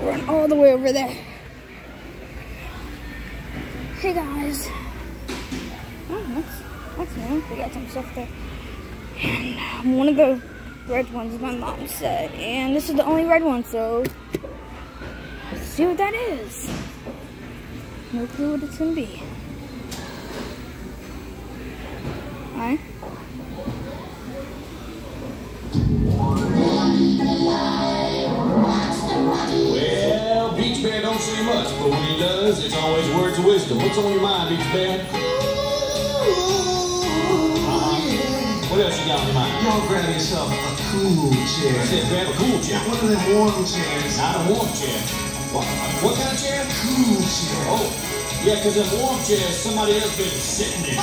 run all the way over there. Hey guys. Oh, that's new. We got some stuff there. And one of the red ones my mom said. And this is the only red one, so let's see what that is. No clue what it's gonna be. Alright. Well, Beach Bear don't say much, but when he does, it's always words of wisdom. What's on your mind, Beach Bear? What else you got on your mind? Y'all grab yourself a cool chair. I said grab a cool chair. One of them warm chairs. Not a warm chair. What kind of chair? Cool chair. Oh, yeah, because in warm chairs, somebody else been sitting in.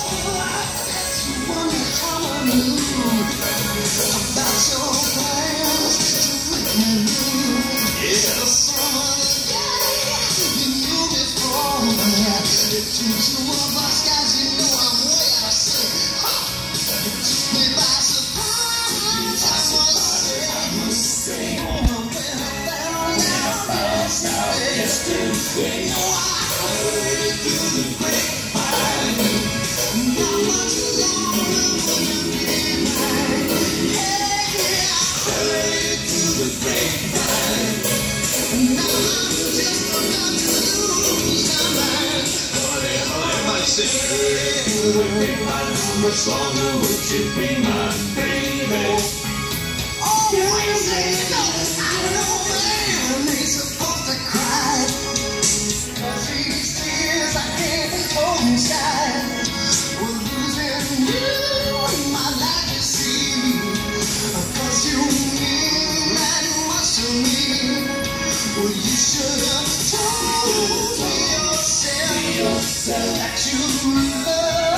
Much longer would you be my baby? Oh, Wednesday, I don't know when they supposed to cry. These tears I can't hold inside. We're losing you in my life, you see. 'Cause you mean that much to me. Well, you should have told me yourself that you love.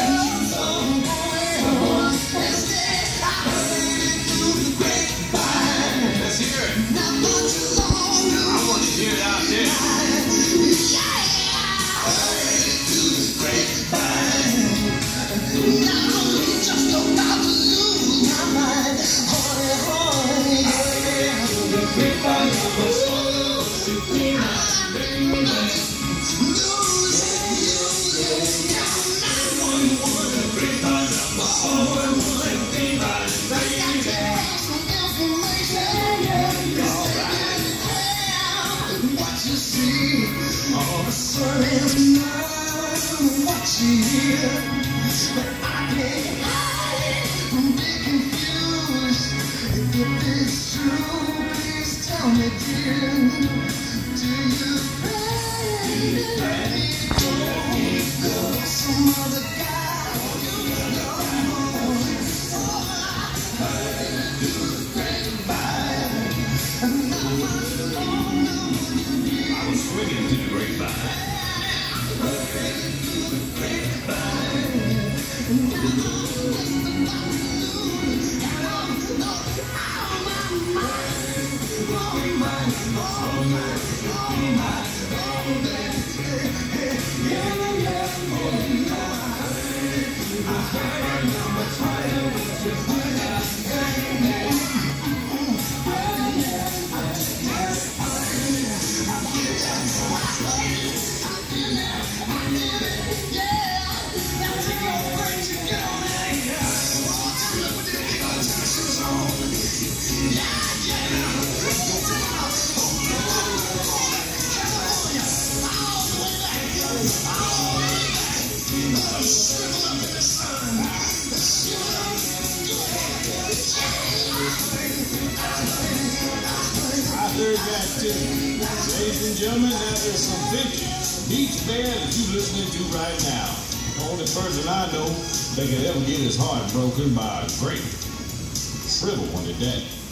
Ladies and gentlemen, that is some vintage Beach Bear that you're listening to right now. The only person I know that could ever get his heart broken by a grape. Shrivel one at that.